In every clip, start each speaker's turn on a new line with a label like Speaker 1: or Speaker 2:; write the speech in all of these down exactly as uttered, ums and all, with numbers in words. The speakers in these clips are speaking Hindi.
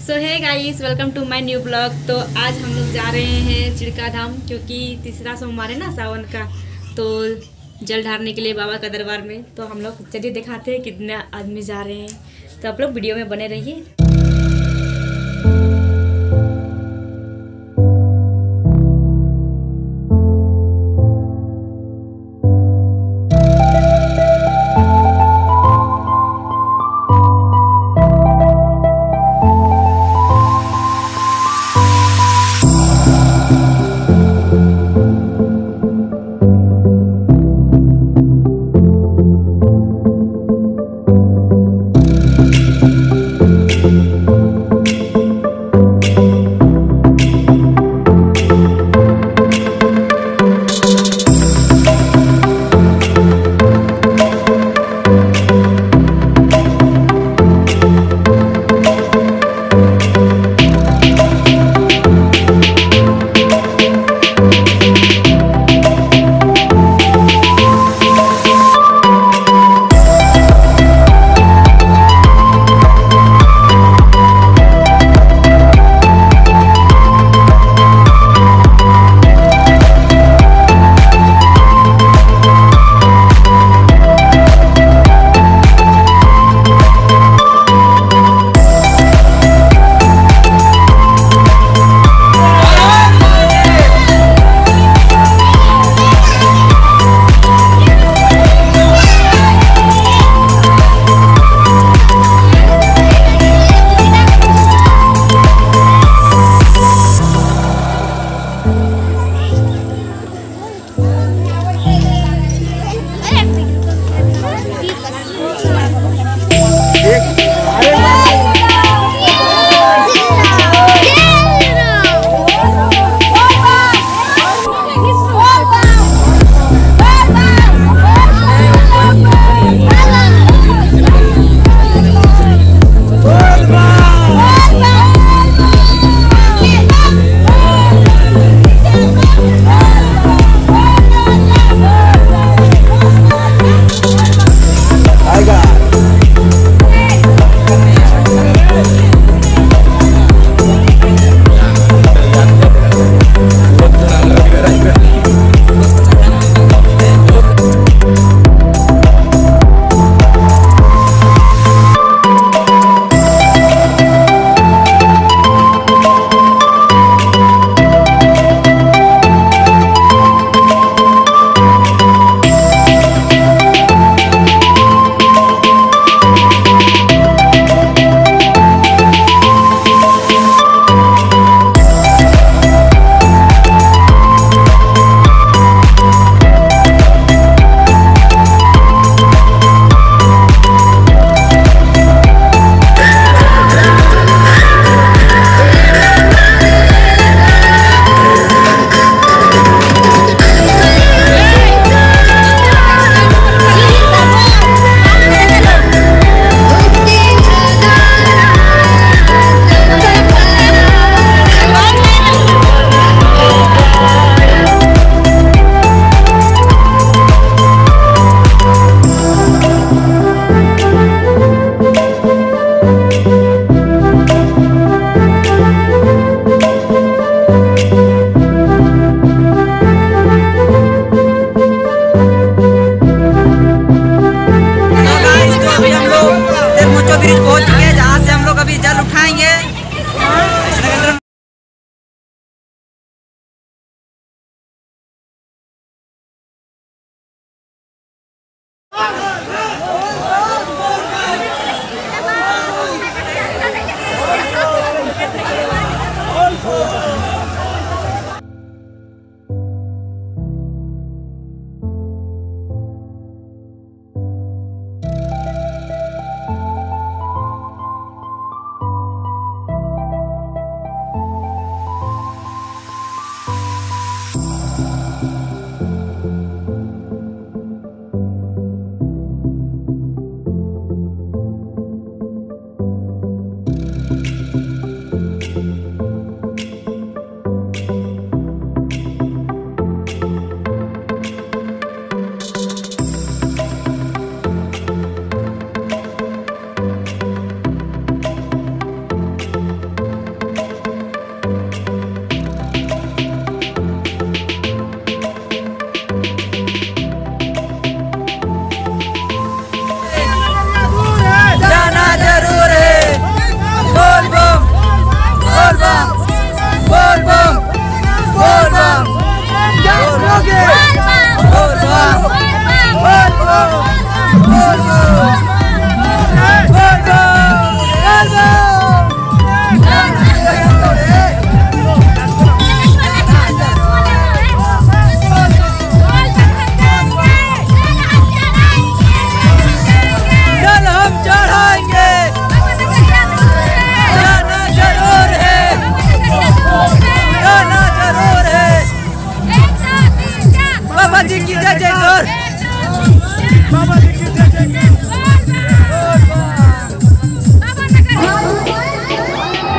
Speaker 1: So hey guys, welcome to my new blog. तो आज हम लोग जा रहे हैं चिड़का धाम, क्योंकि तीसरा सोमवार है ना सावन का, तो जल ढारने के लिए बाबा का दरबार में। तो हम लोग चलिए दिखाते हैं कितने आदमी जा रहे हैं। तो आप लोग वीडियो में बने रहिए।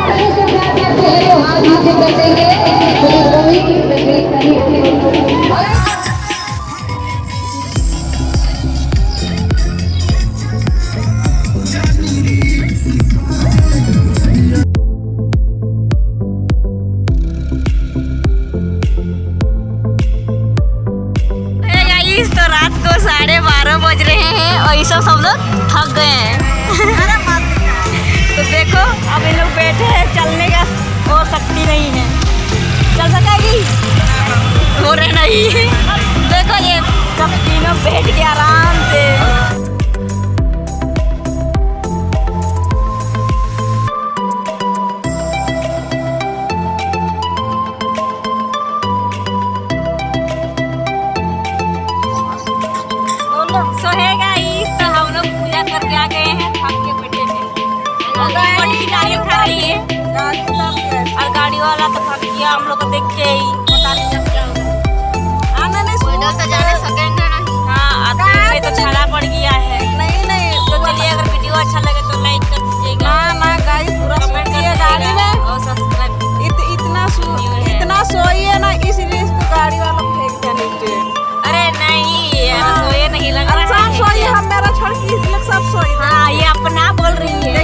Speaker 1: तो रात को साढ़े बारह बज रहे हैं और ये सब सब लोग थक गए हैं। तो देखो अब ये लोग बैठे हैं, चलने का और शक्ति नहीं है, चल सकेगी हो रहे नहीं। देखो ये सब तीनों बैठ के आराम से। सो है गाइस, तो हम लोग पूजा करके आ गए हैं, थक के बैठे थे। गाड़ी की गाड़ी उठा रही है और गाड़ी वाला तो थक गया हम लोग को देख के ही, पता नहीं जब क्या होगा। आना नहीं सुनो तो जाने सकेंगे नहीं। हाँ आदमी में तो छाला पड़ गया है। नहीं नहीं तो चलिए, अगर वीडियो अच्छा लगे तो लाइक कर दीजिएगा। ना ना गाइस पूरा कमेंट करिए गाड़ी में और सब्सक्राइब। इतना इतना सोइए ना, इसलिए इसको गाड़ी वाला फेंक दिया नीचे। अरे नहीं सोए नहीं लग रहा है, सब सोई है, मेरा छोड़ के इसलिए सब सोई। हाँ ये अपना बोल रही है।